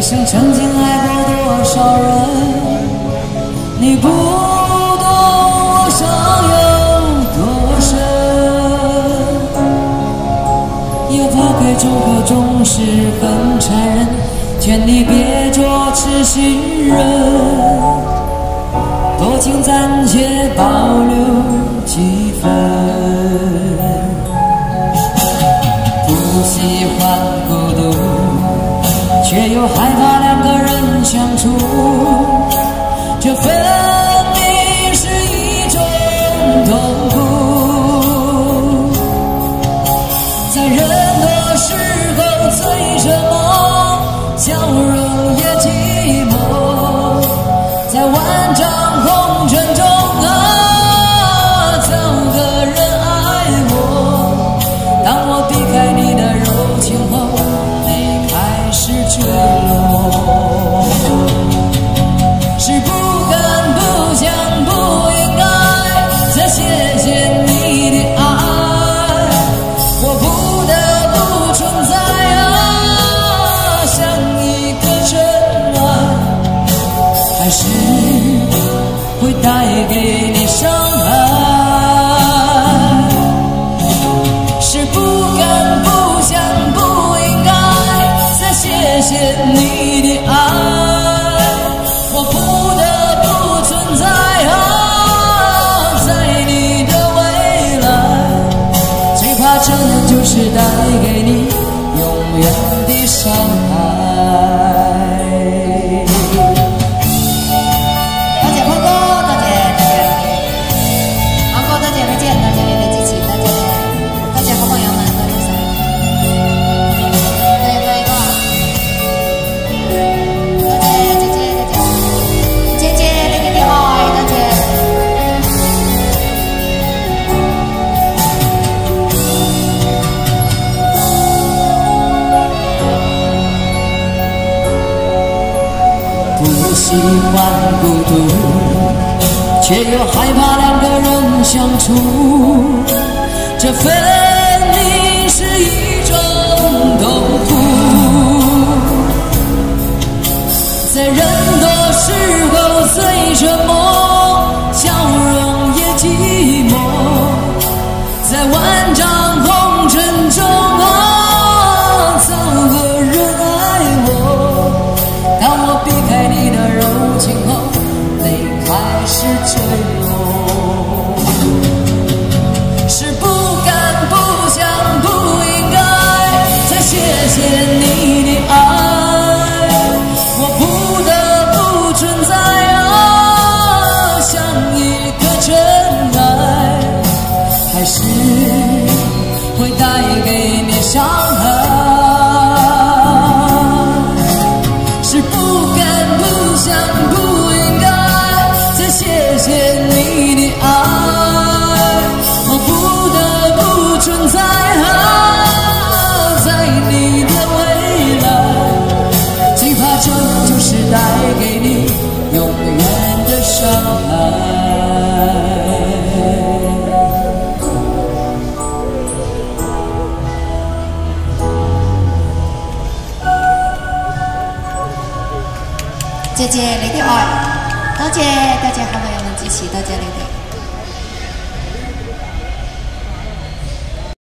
生曾经爱过多少人？你不懂我伤有多深，也不该种个种是很残忍，劝你别做痴心人，多情暂且保留几分。不喜欢孤独，却又害怕两个人相处，这分明是一种痛苦。在人多时候最沉默，笑容也寂寞，在万丈红尘中找个人爱我。当我避开你的柔情后，泪开始坠落。是不敢不想不应该再谢谢你的爱，我不得不存在像一个尘埃，还是会带给你伤害。是不敢不想不应该再谢谢你的爱，我不得不存在在你的未来，最怕承认就是带给你永远的伤害。 多谢坤哥，多谢安哥，多谢梅姐，多谢你的支持，多谢好朋友们，多谢晒，多谢辉哥，多谢姐姐，姐姐你的爱，多谢。 不喜欢孤独，却又害怕两个人相处，这分明是一种痛苦。在人多时候最沉默，笑容也寂寞，在万丈红尘中找个人爱我。当我避开你的柔情后，泪开始坠落。是不敢不想不应该再谢谢你的爱，我不得不存在像一个尘埃，还是会带给你伤害。是不敢不想不应该再谢谢你的爱，我不得不存在在你的未来，最怕承认就是带给你永远的伤害。 姐姐你的愛，多謝好朋友們支持，多謝你哋。